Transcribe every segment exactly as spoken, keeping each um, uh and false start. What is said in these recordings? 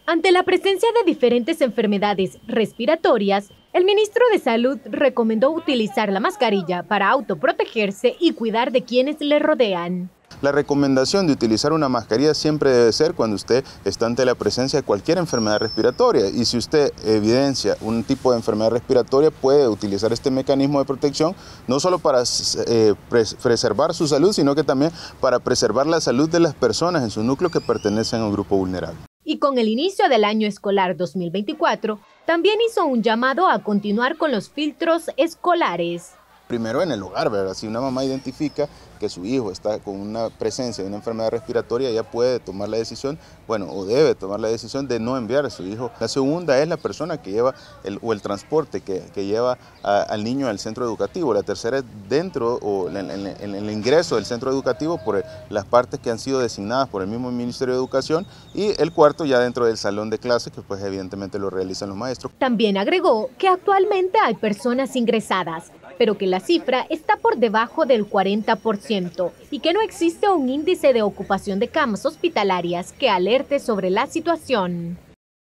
Ante la presencia de diferentes enfermedades respiratorias, el ministro de Salud recomendó utilizar la mascarilla para autoprotegerse y cuidar de quienes le rodean. La recomendación de utilizar una mascarilla siempre debe ser cuando usted está ante la presencia de cualquier enfermedad respiratoria, y si usted evidencia un tipo de enfermedad respiratoria puede utilizar este mecanismo de protección no solo para eh, pres preservar su salud, sino que también para preservar la salud de las personas en su núcleo que pertenecen a un grupo vulnerable. Y con el inicio del año escolar dos mil veinticuatro, también hizo un llamado a continuar con los filtros escolares. Primero en el hogar, ¿verdad? Si una mamá identifica que su hijo está con una presencia de una enfermedad respiratoria, ella puede tomar la decisión, bueno, o debe tomar la decisión de no enviar a su hijo. La segunda es la persona que lleva, el, o el transporte que, que lleva a, al niño al centro educativo. La tercera es dentro, o en, en, en el ingreso del centro educativo por las partes que han sido designadas por el mismo Ministerio de Educación, y el cuarto ya dentro del salón de clases, que pues evidentemente lo realizan los maestros. También agregó que actualmente hay personas ingresadas, pero que la cifra está por debajo del cuarenta por ciento y que no existe un índice de ocupación de camas hospitalarias que alerte sobre la situación.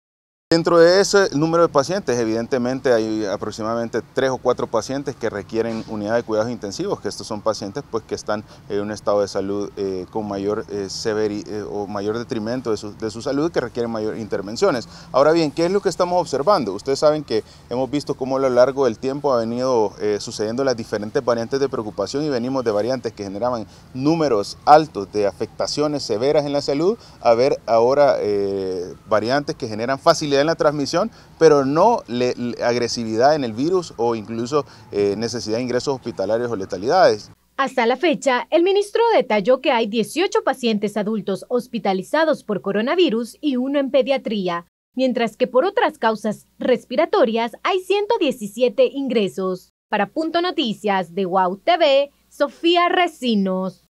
Dentro de ese número de pacientes, evidentemente hay aproximadamente tres o cuatro pacientes que requieren unidad de cuidados intensivos, que estos son pacientes pues, que están en un estado de salud eh, con mayor eh, severi, eh, o mayor detrimento de su, de su salud, que requieren mayor intervenciones. Ahora bien, ¿qué es lo que estamos observando? Ustedes saben que hemos visto cómo a lo largo del tiempo ha venido eh, sucediendo las diferentes variantes de preocupación, y venimos de variantes que generaban números altos de afectaciones severas en la salud a ver ahora eh, variantes que generan facilidad en la transmisión, pero no le, le, agresividad en el virus o incluso eh, necesidad de ingresos hospitalarios o letalidades. Hasta la fecha, el ministro detalló que hay dieciocho pacientes adultos hospitalizados por coronavirus y uno en pediatría, mientras que por otras causas respiratorias hay ciento diecisiete ingresos. Para Punto Noticias de Wow T V, Sofía Recinos.